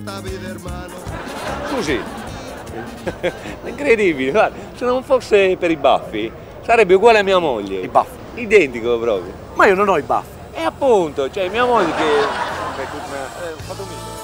Scusi, incredibile, guarda, se non fosse per i baffi sarebbe uguale a mia moglie. I baffi? Identico proprio. Ma io non ho i baffi. E appunto, cioè mia moglie che... ho fatto un